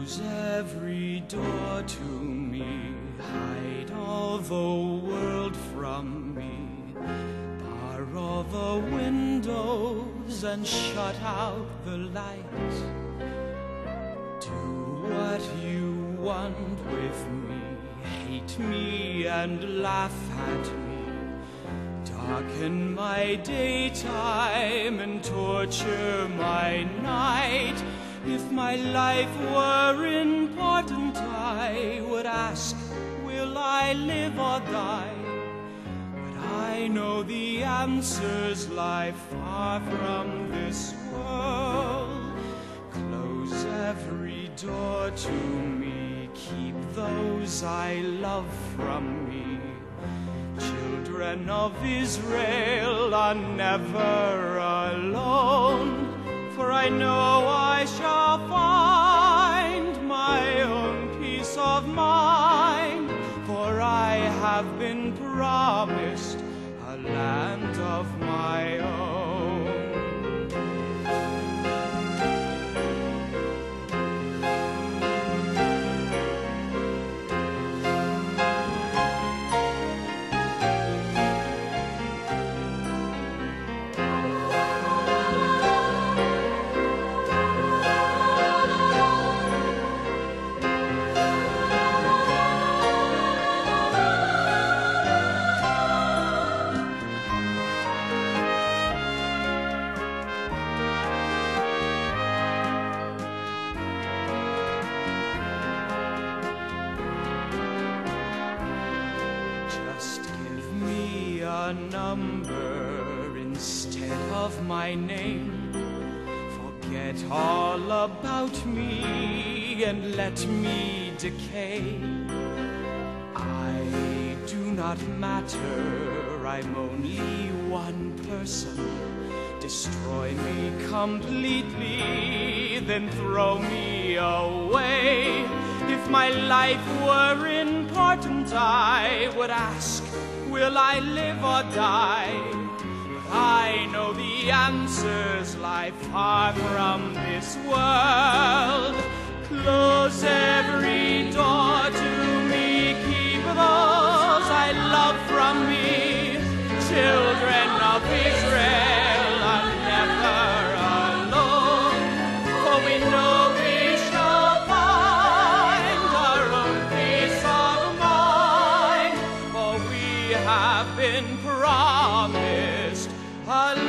Close every door to me, hide all the world from me, bar all the windows and shut out the light. Do what you want with me, hate me and laugh at me, darken my daytime and torture my night. If my life were important, I would ask, will I live or die? But I know the answers lie far from this world. Close every door to me, keep those I love from me. Children of Israel are never alone, for I know I shall find my own peace of mind, for I have been promised a land of my own. Just give me a number instead of my name. Forget all about me and let me decay. I do not matter, I'm only one person. Destroy me completely, then throw me away. If my life were important, I would ask, will I live or die? But I know the answers lie far from this world. Close every door to me, keep those I love from me. Children of Israel are never alone, for we know we shall find our own peace of mind, for we have been promised a